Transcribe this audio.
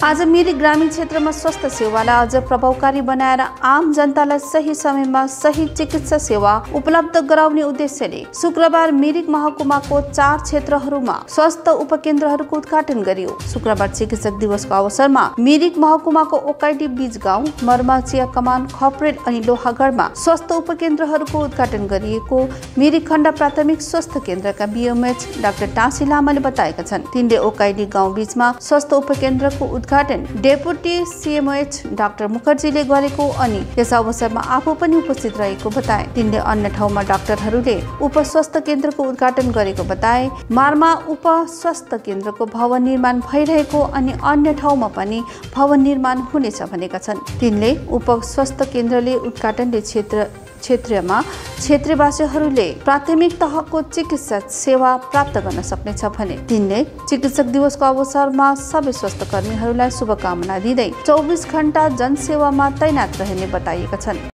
आज मिरिक ग्रामीण क्षेत्रमा स्वास्थ्य सेवालाई अझ प्रभावकारी बनाएर आम जनतालाई सही समयमा सही चिकित्सा सेवा उपलब्ध गराउने उद्देश्यले शुक्रबार मिरिक महकुमाको 4 क्षेत्रहरूमा स्वास्थ्य उपकेन्द्रहरूको उद्घाटन गरियो। शुक्रबार चिकित्सक दिवसको अवसरमा मिरिक महकुमाको ओकाइडी बीज गाउँ, मर्माचिया कमान, खप्रेल अनि लोहागढमा स्वास्थ्य उपकेन्द्रहरूको उद्घाटन गरिएको मिरिक खण्ड प्राथमिक स्वास्थ्य केन्द्रका बीएमएच डाक्टर टाँसी लामाले बताएका छन्। तिनले ओकाइडी गाउँ बीचमा स्वास्थ्य उपकेन्द्रको उद्घाटन डेपुटी सीएमएच डाक्टर मुखर्जीले गरेको अनि यस अवसरमा आफू पनि उपस्थित रहेको बताए। तिनले अन्य ठाउँमा डाक्टरहरूले उप स्वास्थ्य केन्द्रको उद्घाटन गरेको बताए। मारमा उप स्वास्थ्य केन्द्रको भवन निर्माण भइरहेको अनि अन्य ठाउँमा पनि भवन निर्माण हुनेछ भनेका छन्। तिनले उप स्वास्थ्य केन्द्रले उद्घाटनले क्षेत्रमा क्षेत्रवासीहरूले प्राथमिक तहको चिकित्सा सेवा प्राप्त गर्न सक्नेछ भने तिनले चिकित्सक दिवसको अवसरमा सबै स्वास्थ्य कर्मीहरूलाई शुभकामना दिँदै 24 घण्टा जनसेवामा तैनात रहने बताएका छन्।